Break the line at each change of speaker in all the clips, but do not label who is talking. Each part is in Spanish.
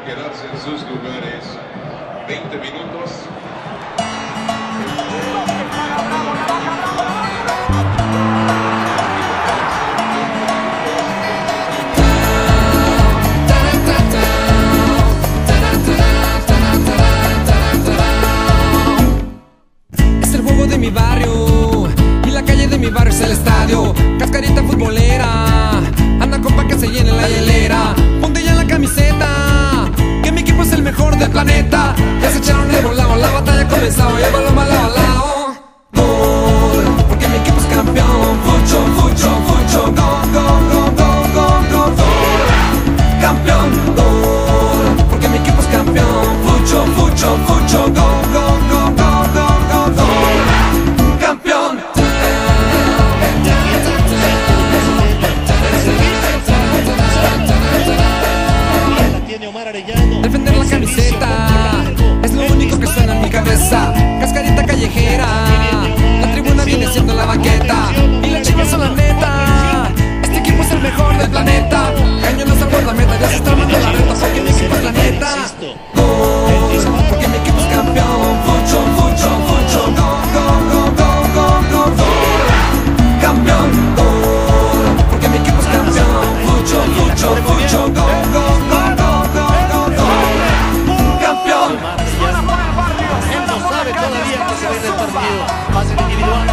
quedarse en sus lugares. 20 minutos.
Es el juego de mi barrio y la calle de mi barrio es el estadio. Cascarita futbolera, anda compa que se llene la hielera. Ponte ya la camiseta, que mi equipo es el mejor del planeta. Ya se echaron de volado, la batalla ha comenzado y el balón va lado a lado. Gol, porque mi equipo es campeón. Fucho, fucho, fucho, gol, gol, gol, gol, gol, gol, gol. Campeón, gol, porque mi equipo es campeón. Fucho, fucho, fucho, gol, gol, gol, gol, gol, gol, gol. Campeón. Defender la camiseta es lo único que suena en mi cabeza. Cascarita callejera, la tribuna viene siendo la banqueta y las Chivas son la neta. Este equipo es el mejor del planeta. Cañones al guardameta, ya se está armando la reta porque mi equipo es la neta. Gol, porque mi equipo es campeón. Fucho, fucho, fucho, gol, gol, gol, gol, gol, gol, gol. Campeón, gol, porque mi equipo es campeón. Fucho, fucho, fucho, gol, gol, gol, gol, gol, gol. Campeón.
Él no sabe todavía que se viene el partido. Pase individual,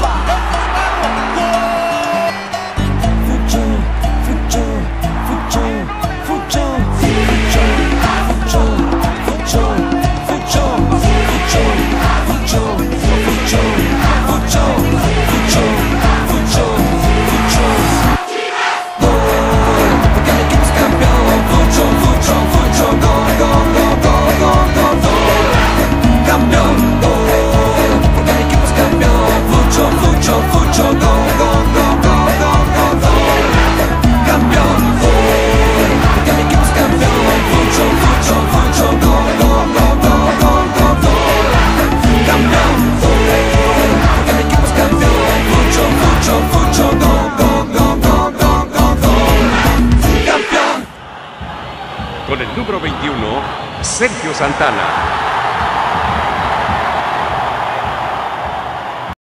Fucho, fucho, fucho, fucho, fucho, fucho, fucho, fucho, fucho, fucho, fucho, fucho, fucho, fucho, fucho. Gol, porque mi equipo es campeón. Fucho, fucho, fucho, gol, gol, gol, gol, gol, gol, gol. Campeón, gol, porque mi equipo es campeón. Fucho, fucho, fucho, gol, gol, gol, gol, gol, gol, gol. Campeón, gol, porque mi equipo es campeón. Fucho, fucho, fucho, gol, gol, gol, gol, gol, gol, gol. Campeón, gol, porque mi equipo es campeón. Fucho, fucho, fucho, gol, gol, gol, gol, gol, gol, gol. Campeón.
Con el número 21, Sergio Santana.